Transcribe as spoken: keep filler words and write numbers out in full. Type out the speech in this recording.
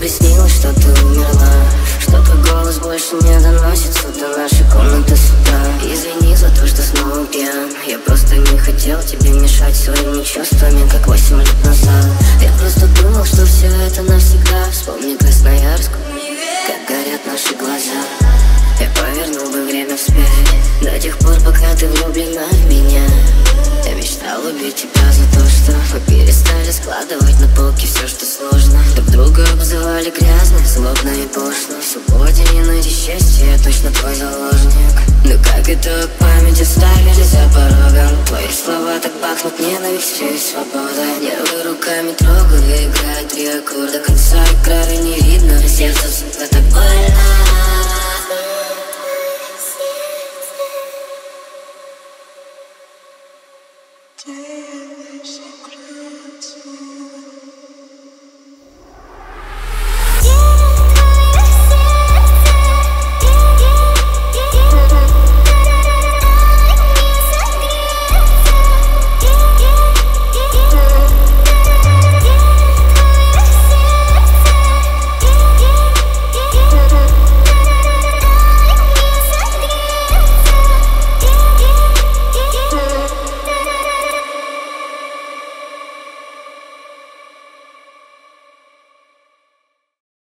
приснилось, что ты умерла, что твой голос больше не доносится до нашей комнаты с утра. Извини за то, что снова пьян. Я просто не хотел тебе мешать своими чувствами, как восемь лет назад. Я просто думал, что все это навсегда. Вспомни Красноярск, как горят наши глаза. Я повернул бы время вспять до тех пор, пока ты влюблена в меня. Я мечтал убить тебя за то, что мы перестали складывать на полке все, что сложно. Друг друга обзывали грязно, злобно и пошло. В свободе не найти счастья, я точно твой заложник. Но как это память оставили за порогом? Твои слова так пахнут ненавистью и свободой. Нервы руками трогаю, играю три аккорда. Конца экрана не видно, сердце, сука, так больно. Yes.